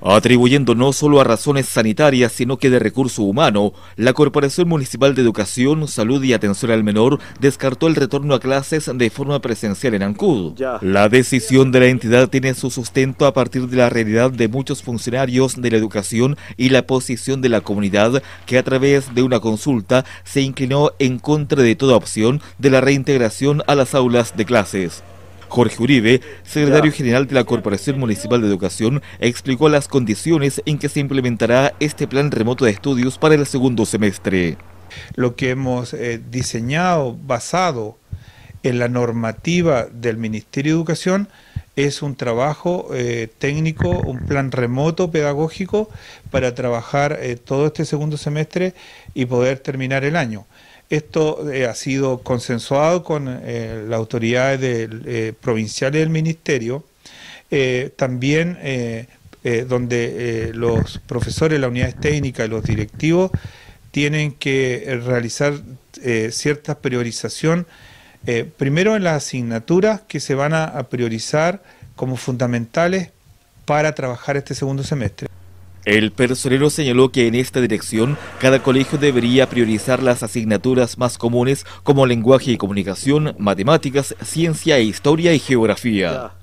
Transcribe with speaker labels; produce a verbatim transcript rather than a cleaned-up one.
Speaker 1: Atribuyendo no solo a razones sanitarias, sino que de recurso humano, la Corporación Municipal de Educación, Salud y Atención al Menor descartó el retorno a clases de forma presencial en Ancud. Ya. La decisión de la entidad tiene su sustento a partir de la realidad de muchos funcionarios de la educación y la posición de la comunidad que a través de una consulta se inclinó en contra de toda opción de la reintegración a las aulas de clases. Jorge Uribe, secretario general de la Corporación Municipal de Educación, explicó las condiciones en que se implementará este plan remoto de estudios para el segundo semestre.
Speaker 2: Lo que hemos eh, diseñado basado en la normativa del Ministerio de Educación es un trabajo eh, técnico, un plan remoto pedagógico para trabajar eh, todo este segundo semestre y poder terminar el año. Esto eh, ha sido consensuado con eh, las autoridades del, eh, provinciales del Ministerio, eh, también eh, eh, donde eh, los profesores, las unidades técnicas y los directivos tienen que realizar eh, cierta priorización, eh, primero en las asignaturas que se van a, a priorizar como fundamentales para trabajar este segundo semestre.
Speaker 1: El personero señaló que en esta dirección cada colegio debería priorizar las asignaturas más comunes como lenguaje y comunicación, matemáticas, ciencia e historia y geografía.